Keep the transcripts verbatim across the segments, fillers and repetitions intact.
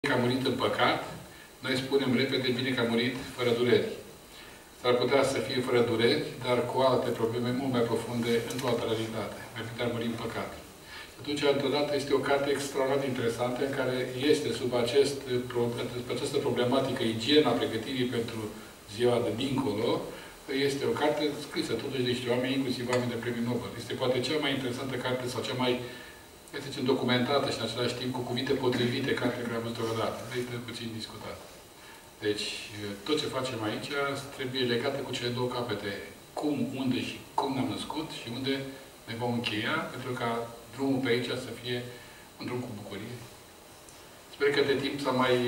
că a murit în păcat, noi spunem repede, bine că a murit fără dureri. S-ar putea să fie fără dureri, dar cu alte probleme mult mai profunde într-o altă realitate. Mai putea muri în păcat. Atunci, întotdeauna, este o carte extraordinar de interesantă, în care este sub acest, această problematică, igiena pregătirii pentru ziua de dincolo, este o carte scrisă totuși de niște oameni, inclusiv oameni de premiu Nobel. Este poate cea mai interesantă carte sau cea mai, să zicem, documentată și în același timp cu cuvinte potrivite carte care am văzut-o odată. Este puțin discutat. Deci, tot ce facem aici trebuie legată cu cele două capete. Cum, unde și cum ne-am născut și unde ne vom încheia, pentru ca drumul pe aici să fie un drum cu bucurie. Sper că de timp s-a mai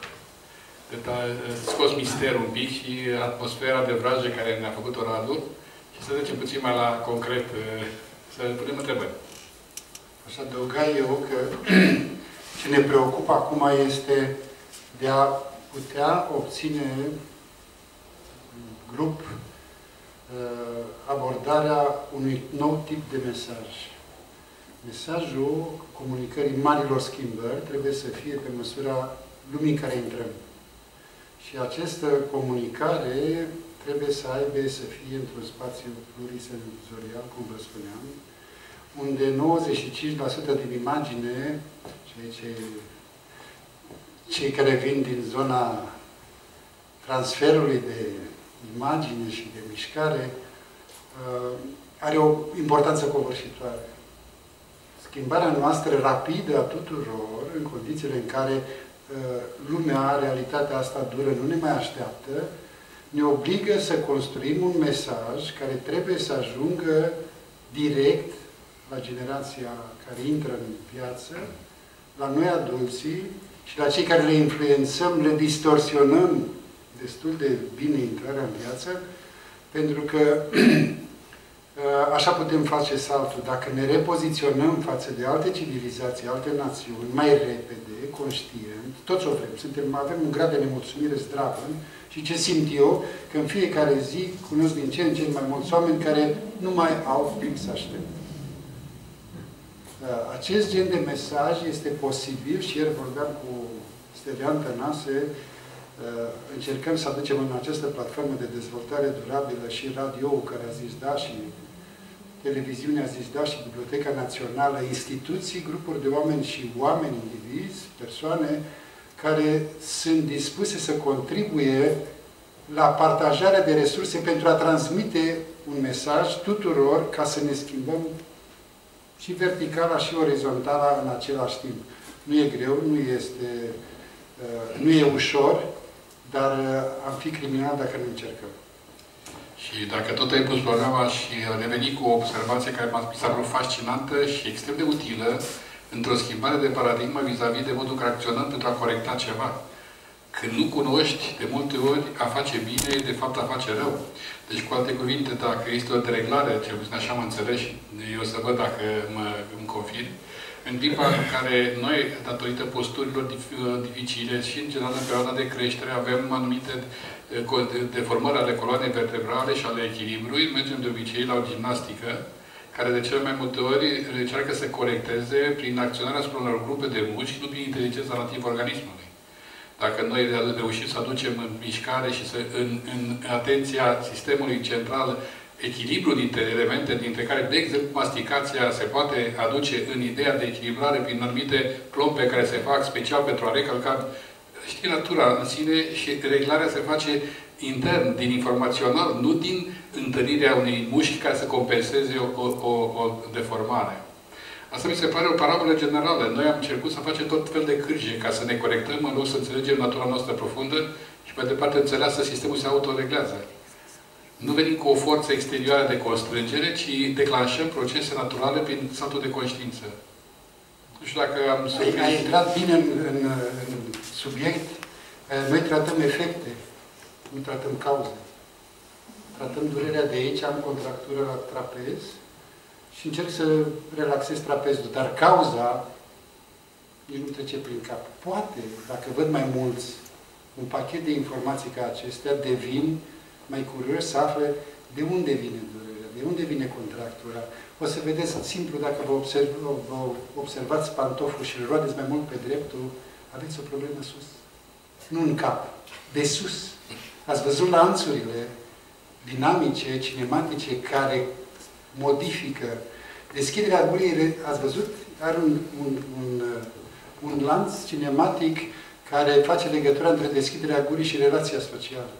scos misterul un pic și atmosfera de vrajă care ne-a făcut-o Radu și să trecem puțin mai la concret, să punem întrebări. Aș adăuga eu că ce ne preocupă acum este de a putea obține grup abordarea unui nou tip de mesaj. Mesajul comunicării marilor schimbări trebuie să fie pe măsura lumii în care intrăm. Și această comunicare trebuie să aibă, să fie într-un spațiu plurisenzorial, cum vă spuneam, unde nouăzeci și cinci la sută din imagine, cei, cei, cei care vin din zona transferului de imagine și de mișcare, are o importanță covârșitoare. Schimbarea noastră rapidă a tuturor, în condițiile în care lumea, realitatea asta dură, nu ne mai așteaptă, ne obligă să construim un mesaj care trebuie să ajungă direct la generația care intră în viață, la noi adulții și la cei care le influențăm, le distorsionăm destul de bine intrarea în viață, pentru că așa putem face saltul. Dacă ne repoziționăm față de alte civilizații, alte națiuni, mai repede, conștient, toți o vrem, suntem, avem un grad de nemulțumire zdravă și ce simt eu, că în fiecare zi cunosc din ce în ce mai mulți oameni care nu mai au timp să aștepte. Acest gen de mesaj este posibil și ieri vorbeam cu Stelian Tănase, încercăm să aducem în această platformă de dezvoltare durabilă și radio-ul care a zis da și televiziunea a zis da și Biblioteca Națională, instituții, grupuri de oameni și oameni indivizi, persoane care sunt dispuse să contribuie la partajarea de resurse pentru a transmite un mesaj tuturor ca să ne schimbăm și verticala și orizontala în același timp. Nu e greu, nu este, nu e ușor, dar am fi criminal dacă nu încercăm. Și dacă tot ai pus problema și reveni cu o observație care m-a părut fascinantă și extrem de utilă într-o schimbare de paradigmă vis-a-vis de modul care acționăm pentru a corecta ceva. Când nu cunoști, de multe ori, a face bine, de fapt a face rău. Deci, cu alte cuvinte, dacă este o dereglare, cel puțin așa am înțeles, eu să văd dacă mă îmi confirm, în timp în care noi, datorită posturilor dificile și, în general, în perioada de creștere, avem anumite deformări ale coloanei vertebrale și ale echilibrului, mergem de obicei la o gimnastică, care de cele mai multe ori încearcă să corecteze prin acționarea asupra unor grupe de mușchi, nu prin inteligența nativă organismului. Dacă noi reușim să aducem în mișcare și să, în, în atenția sistemului central echilibru dintre elemente, dintre care, de exemplu, masticația se poate aduce în ideea de echilibrare prin anumite plombe care se fac special pentru a recalca, știi, natura în sine și reglarea se face intern, din informațional, nu din întărirea unei mușchi care să compenseze o, o, o deformare. Asta mi se pare o parabolă generală. Noi am încercat să facem tot fel de cârje ca să ne corectăm în loc să înțelegem natura noastră profundă și, pe departe, înțeleasă sistemul se autoreglează. Nu venim cu o forță exterioară de constrângere, ci declanșăm procese naturale prin saltul de conștiință. Nu știu dacă am să... Ai, ai intrat bine în, în, în subiect. Noi tratăm efecte, nu tratăm cauze. Tratăm durerea de aici, am contractură la trapez și încerc să relaxez trapezul. Dar cauza nici nu trece prin cap. Poate, dacă văd mai mulți, un pachet de informații ca acestea, devin mai curios să afle de unde vine durerea, de unde vine contractura. O să vedeți simplu, dacă vă, observ, vă observați pantoful și îl roadeți mai mult pe dreptul, aveți o problemă sus. Nu în cap, de sus. Ați văzut lanțurile dinamice, cinematice, care modifică deschiderea gurii, ați văzut? Are un, un, un, un lanț cinematic care face legătura între deschiderea gurii și relația socială.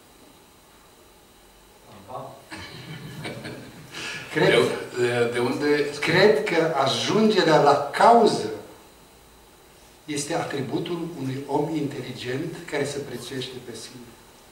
Cred, de, de unde... cred că ajungerea la cauză este atributul unui om inteligent care se prețuiește pe sine.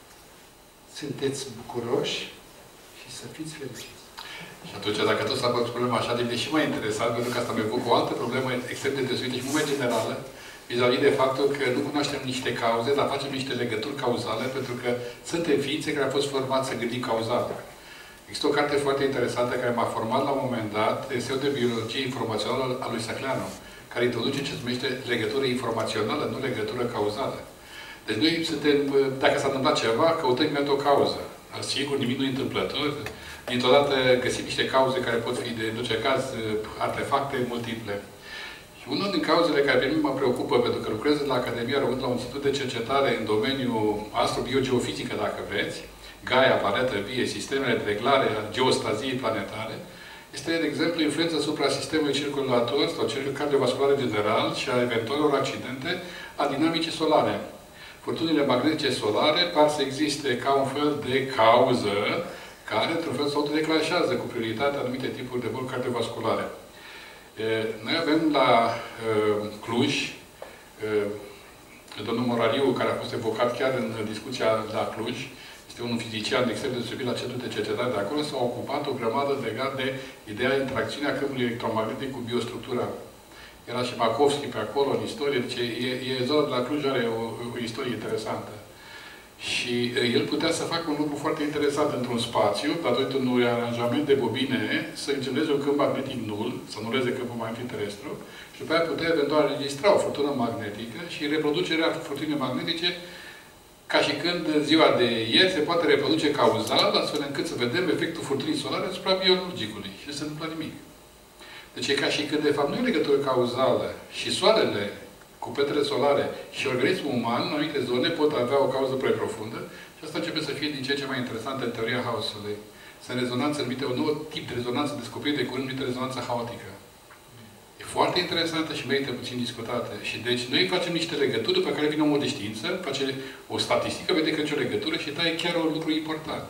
Sunteți bucuroși și să fiți fericiți. Și atunci, dacă tot s-a pus problema așa, devine și mai interesant, pentru că asta mi-a făcut o altă problemă extrem de desuită și mult mai generală, vis-a-vis de faptul că nu cunoaștem niște cauze, dar facem niște legături cauzale, pentru că suntem ființe care au fost formați să gândim cauzal. Există o carte foarte interesantă care m-a format la un moment dat, eseul de biologie informațională al lui Săcleanu, care introduce ce se numește legătură informațională, nu legătură cauzală. Deci noi suntem, dacă s-a întâmplat ceva, căutăm imediat o cauză. Sigur, nimic nu e întâmplător. Dintr-o dată găsim niște cauze care pot fi, de, în orice caz, artefacte multiple. Și unul din cauzele care pe mine mă preocupă, pentru că lucrez la Academia Română la un institut de cercetare în domeniul astrobiogeofizică, dacă vreți, Gaia, planetă vie, sistemele de reglare a geostaziei planetare, este, de exemplu, influența asupra sistemului circulator sau celui cardiovasculare general și a eventualelor accidente a dinamicii solare. Furtunile magnetice solare par să existe ca un fel de cauză care, într-un fel, se autodeclanșează cu prioritate anumite tipuri de boli cardiovasculare. Noi avem la uh, Cluj, uh, domnul Morariu, care a fost evocat chiar în discuția la Cluj, este un fizician extrem de deosebit la Centrul de Cercetare de acolo, s-a ocupat o grămadă legat de ideea interacțiunii a câmpului electromagnetic cu biostructura. Era și Makovski pe acolo, în istorie, deci e, e zona de la Cluj, are o, o istorie interesantă. Și el putea să facă un lucru foarte interesant într-un spațiu, datorită unui aranjament de bobine, să genereze un câmp magnetic nul, să nuleze câmpul magnetic terestru, și după aia putea eventual înregistra o furtună magnetică și reproducerea furtunii magnetice, ca și când ziua de ieri se poate reproduce cauzal, astfel încât să vedem efectul furtunii solare asupra biologicului. Și nu se întâmplă nimic. Deci e ca și când, de fapt, nu e legătură cauzală și soarele cu petele solare și organismul uman, în anumite zone, pot avea o cauză prea profundă și asta începe să fie din ce în ce mai interesantă în teoria haosului. Sunt rezonanțe numite, un nou tip de rezonanță descoperit de curând, numită rezonanță haotică. E foarte interesantă și merită puțin discutată. Și deci noi facem niște legături pe care vine omul de știință, face o statistică, vede că e nicio legătură și taie chiar un lucru important.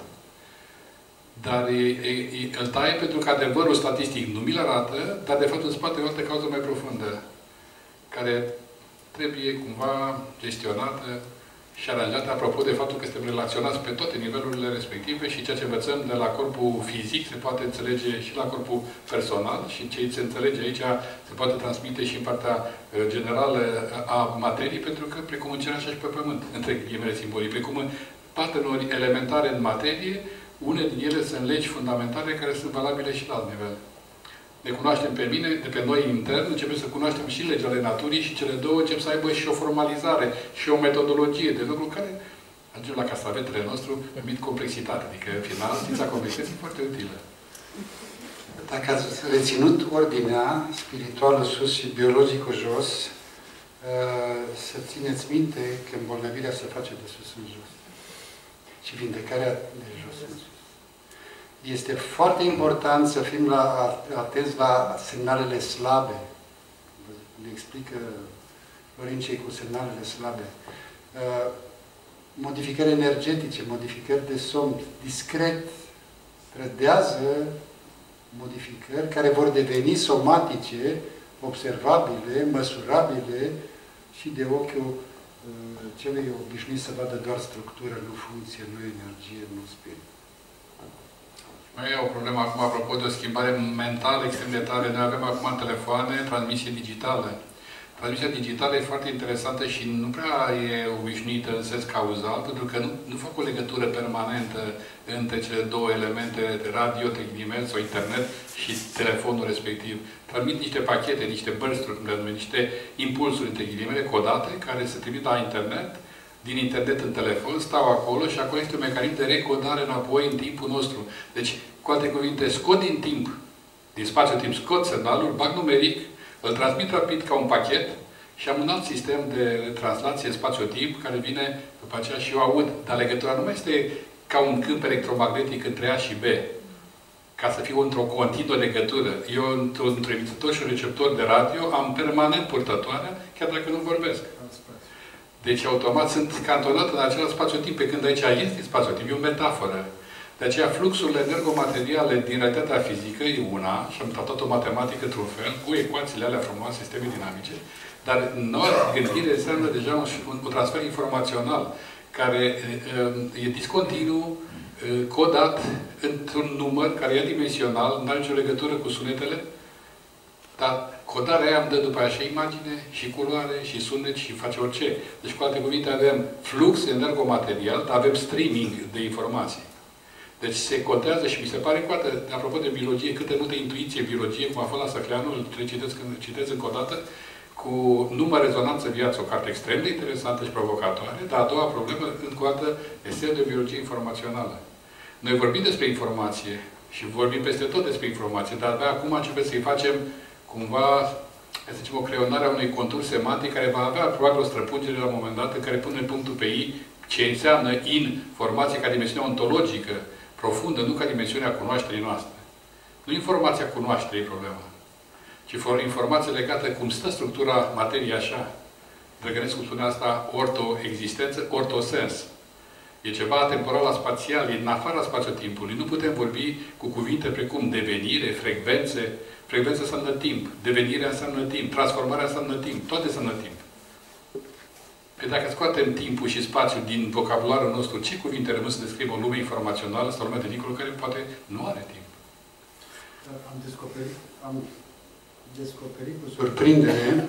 Dar e, e, e, îl taie pentru că adevărul statistic nu mi-l arată, dar de fapt în spate e o altă cauză mai profundă, care trebuie cumva gestionată și aranjată, apropo de faptul că suntem relaționați pe toate nivelurile respective și ceea ce învățăm de la corpul fizic se poate înțelege și la corpul personal și ce se înțelege aici se poate transmite și în partea generală a materiei, pentru că precum în cer așa și pe pământ, între ghilimele simbolii, precum în paternuri elementare în materie, unele din ele sunt legi fundamentale care sunt valabile și la alt nivel. Ne cunoaștem pe mine, de pe noi intern, începem să cunoaștem și legile naturii și cele două încep să aibă și o formalizare și o metodologie de lucru care ajunge la castravetele nostru numit complexitate. Adică, în final, știința complexității e foarte utilă. Dacă ați reținut ordinea spirituală sus și biologică jos, să țineți minte că îmbolnăvirea se face de sus în jos. Și vindecarea de jos în sus. Este foarte important să fim la, atenți la semnalele slabe. Le explică Florencei cu semnalele slabe. Modificări energetice, modificări de somn, discret, trădează modificări care vor deveni somatice, observabile, măsurabile și de ochiul celui obișnuit să vadă doar structură, nu funcție, nu energie, nu spirit. Mai e o problemă acum, apropo de o schimbare mentală extrem de tare. Noi avem acum în telefoane transmisie digitală. Transmisia digitală e foarte interesantă și nu prea e obișnuită în sens cauzal, pentru că nu, nu fac o legătură permanentă între cele două elemente de radio, tehnivel sau internet și telefonul respectiv. Transmit niște pachete, niște burst-uri, niște impulsuri între ghilimele codate, care se trimit la internet, din internet în telefon, stau acolo și acolo este un mecanism de recodare înapoi în timpul nostru. Deci, cu alte cuvinte, scot din timp, din spațiu-timp, scot semnalul, bag numeric, îl transmit rapid ca un pachet Și am un alt sistem de translație spațiu-timp care vine după aceea și eu aud. Dar legătura nu mai este ca un câmp electromagnetic între A și B. Ca să fiu într-o continuă legătură. Eu, într-un emițător și un receptor de radio, am permanent purtătoarea, chiar dacă nu vorbesc. Deci, automat, sunt cantonat în același spațiu-timp, pe când aici este spațiu-timp, e o metaforă. De aceea, fluxurile energomateriale din realitatea fizică e una, și am tratat-o matematică într-un fel, cu ecuațiile alea frumoase, sisteme dinamice, dar noua gândire înseamnă deja un, un transfer informațional, care e, e discontinu, codat într-un număr care e dimensional, nu are nicio legătură cu sunetele, dar codarea aia îmi dă după aia și imagine, și culoare, și sunet, și face orice. Deci, cu alte cuvinte, avem flux energomaterial, dar avem streaming de informații. Deci se codează și mi se pare, cu atât, apropo de biologie, câte multe intuiție, biologie, cum a fost la Săcleanu, îl citesc, citesc încă o dată, cu număr rezonanță viață, o carte extrem de interesantă și provocatoare, dar a doua problemă, încă o dată, este de biologie informațională. Noi vorbim despre informație și vorbim peste tot despre informație, dar abia acum începem să-i facem cumva, să zicem, o creionare a unui contur semantic care va avea probabil o străpungere la un moment dat în care pune punctul pe I ce înseamnă informație ca dimensiune ontologică, profundă, nu ca dimensiunea cunoașterii noastre. Nu informația cunoașterii e problema, ci informație legată cum stă structura materiei așa. Drăgănescu spune asta, orto-existență, ortosens. E ceva temporal, spațial, e în afara spațiu-timpului. Nu putem vorbi cu cuvinte precum devenire, frecvențe. Frecvență înseamnă timp, devenirea înseamnă timp, transformarea înseamnă timp, toate înseamnă timp. Păi dacă scoatem timpul și spațiul din vocabularul nostru, ce cuvinte rămân să descrivă o lume informațională sau o lume de dincolo care poate nu are timp? Am descoperit, am descoperit cu surprindere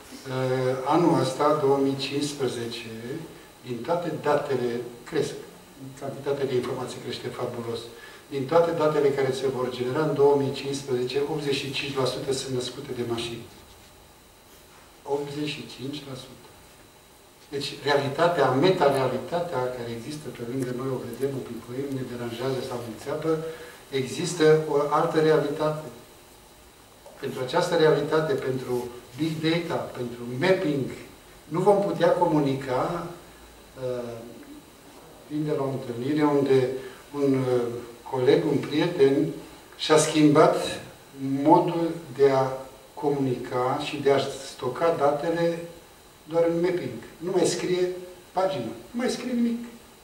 anul ăsta, două mii cincisprezece, din toate datele, cresc, cantitatea de informații crește fabulos. Din toate datele care se vor genera în două mii cincisprezece, optzeci și cinci la sută sunt născute de mașini. optzeci și cinci la sută. Deci, realitatea, meta-realitatea care există pe lângă noi, o vedem, o picuim, ne deranjează sau ne țeapă, există o altă realitate. Pentru această realitate, pentru big data, pentru mapping, nu vom putea comunica uh, fiind de la o întâlnire unde un uh, coleg, un prieten, și-a schimbat modul de a comunica și de a stoca datele doar în mapping. Nu mai scrie pagină, nu mai scrie nimic.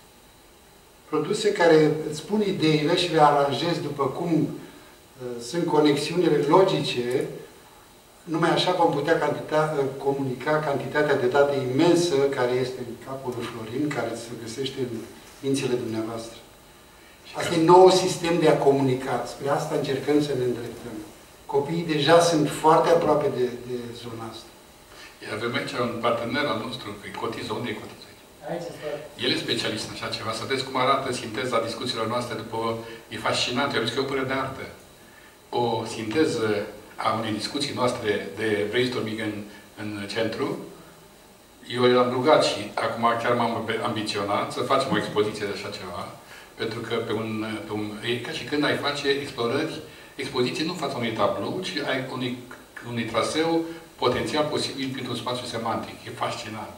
Produse care îți spun ideile și le aranjezi după cum uh, sunt conexiunile logice, numai așa vom putea cantita, uh, comunica cantitatea de date imensă care este în capul lui Florin, care se găsește în mințile dumneavoastră. Asta e nou sistem de a comunica. Spre asta încercăm să ne îndreptăm. Copiii deja sunt foarte aproape de, de zona asta. Avem aici un partener al nostru, că e Cotizo. Unde e Cotizo? El e specialist în așa ceva. Să vedeți cum arată sinteza discuțiilor noastre după... E fascinant. Eu am zis că e o părere de artă. O sinteză a unei discuții noastre de brainstorming în, în centru. Eu l-am rugat și acum chiar m-am ambiționat să facem o expoziție de așa ceva. Pentru că pe un, pe un, e ca și când ai face explorări, expoziție nu în fața unui tablou, ci ai unui, unui traseu potențial posibil printr-un spațiu semantic. E fascinant.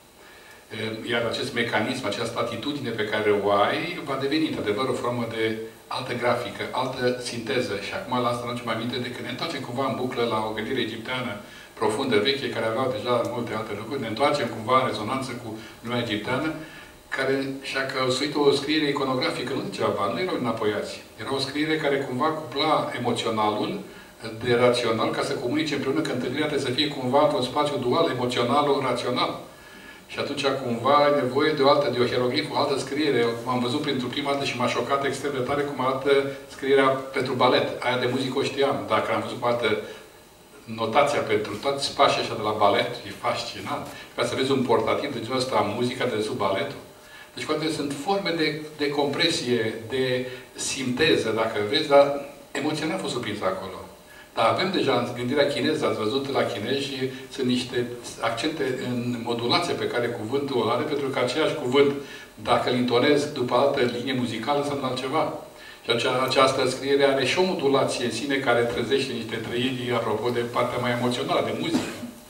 Iar acest mecanism, această atitudine pe care o ai, va deveni, într-adevăr, o formă de altă grafică, altă sinteză. Și acum la asta nu ce mai aminte decât ne întoarcem cumva în buclă la o gândire egipteană profundă, veche, care aveau deja multe alte lucruri. Ne întoarcem cumva în rezonanță cu lumea egipteană, care și-a căsuit o scriere iconografică, nu degeaba, nu erau înapoiați. Era o scriere care cumva cupla emoționalul de rațional ca să comunice împreună că întâlnirea trebuie să fie cumva într-un spațiu dual, emoțional-rațional. Și atunci cumva ai nevoie de o altă, de o hieroglif, o altă scriere. M-am văzut pentru prima dată și m-a șocat extrem de tare cum arată scrierea pentru balet. Aia de muzică o știam. Dacă am văzut cu altă notația pentru toți pașii așa de la balet, e fascinant. Ca să vezi un portativ de genul ăsta, muzica de sub baletul. Deci, poate sunt forme de, de compresie, de sinteză, dacă vreți, dar emoția n-a fost surprinsă acolo. Dar avem deja în gândirea chineză, ați văzut la chinezi, sunt niște accente în modulație pe care cuvântul o are, pentru că aceeași cuvânt, dacă îl intonez după altă linie muzicală, înseamnă altceva. Și acea, această scriere are și o modulație în sine care trezește niște trăiri, apropo de partea mai emoțională, de muzică.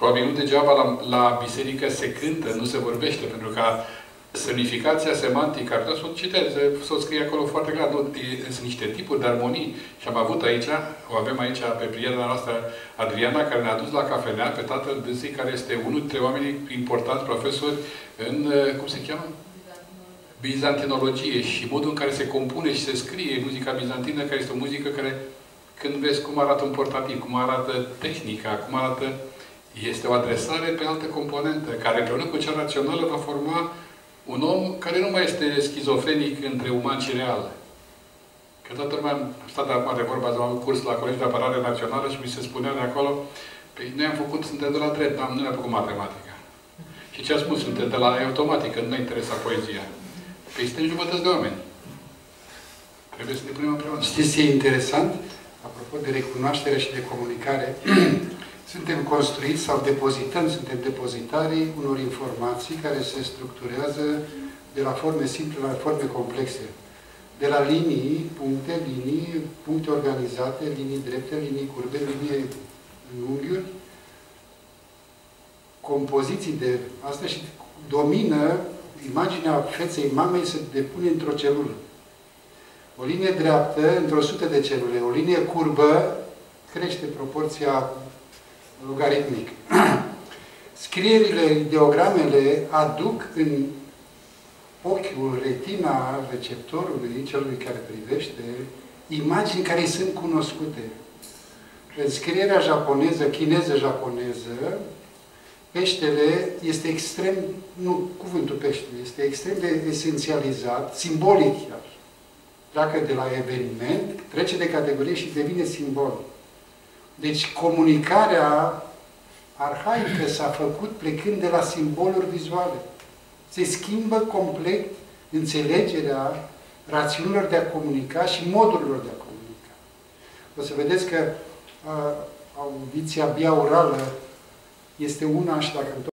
Probabil nu degeaba la, la biserică se cântă, nu se vorbește, pentru că semnificația semantică, ar putea să o citeze, să o scrie acolo foarte clar. Nu, e, sunt niște tipuri de armonii. Și am avut aici, o avem aici pe prietena noastră, Adriana, care ne-a dus la cafenea pe tatăl dânsei, care este unul dintre oamenii importanți, profesori, în, cum se cheamă? Bizantinologie și modul în care se compune și se scrie muzica bizantină, care este o muzică care, când vezi cum arată un portativ, cum arată tehnica, cum arată, este o adresare pe altă componentă, care împreună cu cea rațională va forma un om care nu mai este schizofrenic între uman și real. Că toată lumea am stat acum de vorba, am avut curs la Colegiul de Apărare Națională și mi se spunea de acolo, păi noi am făcut, suntem de la drept, nu ne-am făcut matematică. Și ce a spus? Suntem de la automatică, nu ne interesa poezia. Păi suntem jumătăți de oameni. Trebuie să ne punem împreună. Știți ce e interesant? Apropo de recunoaștere și de comunicare, suntem construiți sau depozităm, suntem depozitarii unor informații care se structurează de la forme simple la forme complexe. De la linii, puncte, linii, puncte organizate, linii drepte, linii curbe, linii unghiuri, compoziții de asta și domină imaginea feței mamei se depune într-o celulă. O linie dreaptă, într-o sută de celule. O linie curbă crește proporția logaritmic. Scrierile, ideogramele aduc în ochiul, retina receptorului, celui care privește, imagini care îi sunt cunoscute. În scrierea japoneză, chineză-japoneză, peștele este extrem, nu cuvântul pește, este extrem de esențializat, simbolic chiar. Dacă de la eveniment, trece de categorie și devine simbol. Deci comunicarea arhaică s-a făcut plecând de la simboluri vizuale. Se schimbă complet înțelegerea rațiunilor de a comunica și modurilor de a comunica. O să vedeți că a, audiția biaurală este una și dacă